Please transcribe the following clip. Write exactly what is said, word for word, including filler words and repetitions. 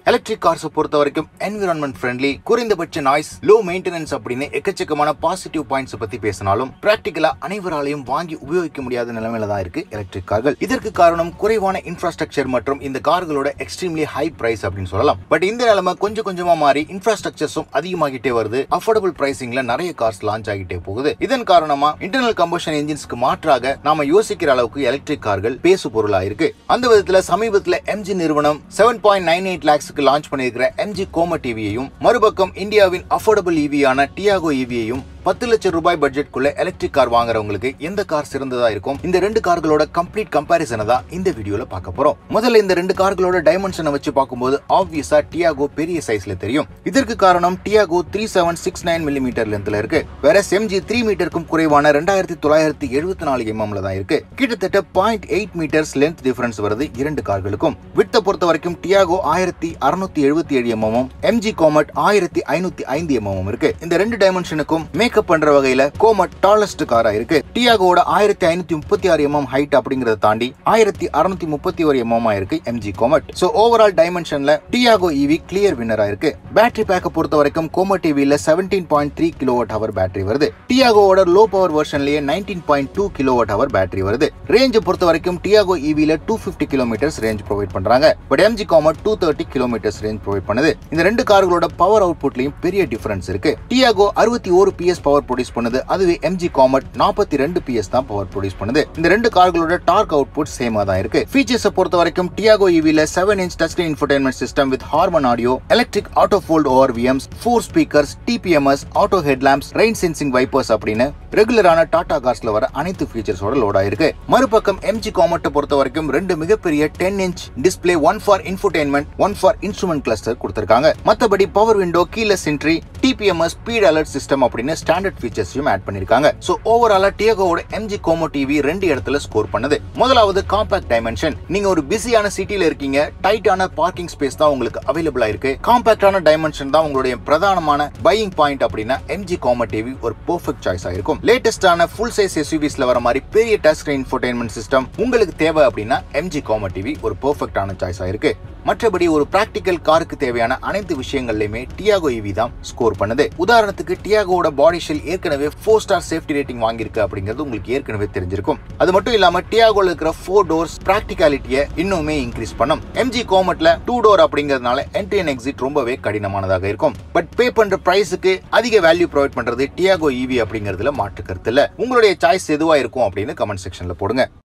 Electric cars பொறுத்த வரைக்கும் environment friendly, குறைந்தபட்ச நாய்ஸ், லோ மெயின்டெனன்ஸ் அப்படின்னு எக்கச்சக்கமான பாசிட்டிவ் பாயிண்ட்ஸ் பத்தி பேசினாலும் பிராக்டிகலா அனைவராலையும் வாங்கி உபயோகிக்க முடியாத நிலைமையில தான் இருக்கு எலக்ட்ரிக் கார்கள். இதற்கு காரணம் குறைவான இன்ஃப்ராஸ்ட்ரக்சர் மற்றும் இந்த கார்களோட எக்ஸ்ட்ரீம்லி ஹை பிரைஸ் அப்படின்னு சொல்லலாம். பட் இந்த நிலைமை கொஞ்சம் கொஞ்சமா மாறி இன்ஃப்ராஸ்ட்ரக்சர்ஸும் அதிகமாகிட்டே வருது. அஃபோர்டபிள் பிரைசிங்ல நிறைய கார்ஸ் லான்ச் ஆகிட்டே போகுது. இதன் காரணமா இன்டர்னல் கம்பஷன் என்ஜின்ஸ்க்கு மாற்றாக நாம யோசிக்கிற அளவுக்கு எலக்ட்ரிக் கார்கள் பேசு பொருளா இருக்கு. அந்த விதத்துல சமீபத்துல எம்ஜி நிறுவனம் seven point nine eight lakhs launch பண்ணிருக்கிற எம்ஜி கோமெட் ஈவியையும், மறுபக்கம் இந்தியாவின் அஃபோர்டபிள் ஈவியான டியாகோ ஈவியையும் பத்து லட்சம் ரூபாய் பட்ஜெட்குள்ள எலக்ட்ரிக் கார் வாங்குறவங்களுக்கு எந்த கார் சிறந்ததா இருக்கும், இந்த ரெண்டு கார்களோட கம்ப்ளீட் கம்பாரிசனை தான் இந்த வீடியோல பார்க்க போறோம். முதல்ல இந்த ரெண்டு கார்களோட டைமென்ஷனை வச்சு பார்க்கும்போது ஆப்வியஸா டியாகோ பெரிய சைஸ்ல தெரியும். இதற்கு காரணம் Tiago three seven six nine millimetre லென்த்ல இருக்கு. வேற எம்ஜி த்ரீ மீட்டருக்கும் குறைவான ரெண்டாயிரத்தி தொள்ளாயிரத்தி எழுபத்தி நாலு எம்எம்ல தான் இருக்கு. கிட்டத்தட்ட point eight metres length difference வருது இரண்டு கார்களுக்கும். விட்த பொறுத்த வரைக்கும் டியாகோ ஆயிரத்தி அறுநூத்தி எழுபத்தி ஏழு எம்எம், எம்ஜி கோமெட் ஆயிரத்தி ஐநூத்தி ஐந்து எம்எம் இருக்கு. இந்த ரெண்டு டைமென்ஷனுக்கும் மேக்கப் பண்ற வகையில கோமெட் டாலஸ்ட் காரா இருக்கு. டியாகோட ஆயிரத்தி ஐநூத்தி முப்பத்தி ஆறு எம்எம் ஹைட் அப்படிங்கறத தாண்டி ஆயிரத்தி அறுநூத்தி முப்பத்தி ஒரு எம்எம் இருக்கு எம்ஜி கோமெட். சோ ஓவரால் டைமென்ஷன்ல டியாகோ ஈவி கிளியர் வின்னரா இருக்கு. பேட்டரி பேக்க பொறுத்த வரைக்கும் கோமெட் ஈவில seventeen point three kilowatt hour battery வருது. டியாகோட லோ பவர் வெர்ஷன்லயே nineteen point two kilowatt hour battery வருது. ரேஞ்ச் பொறுத்த வரைக்கும் டியாகோ ஈவில two fifty kilometres range provide பண்றாங்க. But MG Comet two thirty kilometres range provide பண்ணுது. இந்த ரெண்டு கார்களோட பவர் அவுட்புட்லயும் பெரிய டிஃபரன்ஸ் இருக்கு. டியாகோ அறுபத்தி ஒரு பிஎஸ் பவர் ப்ரொடியூஸ் பண்ணுது. அதுவே எம்ஜி கோமெட் நாற்பத்தி ரெண்டு பிஎஸ் தான் பவர் ப்ரொடியூஸ் பண்ணுது. இந்த ரெண்டு கார்களோட டார்க் அவுட்புட் சேமா தான் இருக்கு. ஃபீச்சர்ஸ் பொறுத்த வரைக்கும் டியாகோ ஈவில seven inch touch screen infotainment system with Harman audio, electric auto fold ORVMs, four speakers, TPMS, auto headlamps, rain sensing wipers அப்படின்னு ரெகுலரான டாடா கார்ஸ்ல வர அனைத்து ஃபீச்சர்ஸோட லோட் ஆயிருக்கு. மறுபக்கம் எம்ஜி கோமெட் பொறுத்த வரைக்கும் ரெண்டு மிகப்பெரிய ten inch display, one for infotainment, one for instrument cluster கொடுத்திருக்காங்க. மத்தபடி power window, keyless entry, TPMS, speed alert system அப்படின்னு ஸ்டாண்டர்ட் ஃபீச்சர்ஸையும் ஆட் பண்ணிருக்காங்க. சோ ஓவராலா டியாகோவோட எம்ஜி கோமெட் ஈவி ரெண்டு இடத்துல ஸ்கோர் பண்ணுது. முதலாவது காம்பாக்ட் டைமென்ஷன். நீங்க ஒரு பிஸியான சிட்டில இருக்கீங்க, டைட்டான பார்க்கிங் ஸ்பேஸ் தான் உங்களுக்கு அவைலபிளா இருக்கு, காம்பாக்டான டைமென்ஷன் தான் உங்களுடைய பிரதானமான பையிங் பாயிண்ட் அப்படின்னா எம்ஜி கோமெட் ஈவி ஒரு பெர்ஃபெக்ட் சாய்ஸா இருக்கும். லேட்டஸ்டான ஃபுல் சைஸ் எஸ்யூவிஸ்ல வர மாதிரி பெரிய டச் ஸ்கிரீன் இன்ஃபோடெயின்மென்ட் சிஸ்டம் உங்களுக்கு தேவை அப்படின்னா எம்ஜி கோமெட் ஈவி ஒரு பெர்ஃபெக்டான சாய்ஸா இருக்கு. மற்றபடி ஒரு பிராக்டிகல் காருக்கு தேவையான அனைத்து விஷயங்கள்லயுமே டியாகோ ஈவி தான் ஸ்கோர் பண்ணுது. உதாரணத்துக்கு டியாகோட பாடி ஷெல் ஏற்கனவே ஃபோர் ஸ்டார் சேஃப்டி ரேட்டிங் வாங்கியிருக்கு அப்படிங்கிறது உங்களுக்கு ஏற்கனவே தெரிஞ்சிருக்கும். அது மட்டும் இல்லாம டியாகோல இருக்கிற ஃபோர் டோர்ஸ் பிராக்டிகாலிட்டியை இன்னுமே இன்க்ரீஸ் பண்ணும். எம்ஜி கோமெட்ல டூ டோர் அப்படிங்கிறதுனால என்ட்ரி அண்ட் எக்ஸிட் ரொம்பவே கடினமானதாக இருக்கும். பட் பே பண்ற பிரைஸுக்கு அதிக வேல்யூ ப்ரொவைட் பண்றது டியாகோ ஈவி அப்படிங்கிறதுல மாற்று கருத்து இல்ல. உங்களுடைய சாய்ஸ் எதுவா இருக்கும் அப்படின்னு கமெண்ட் செக்ஷன்ல போடுங்க.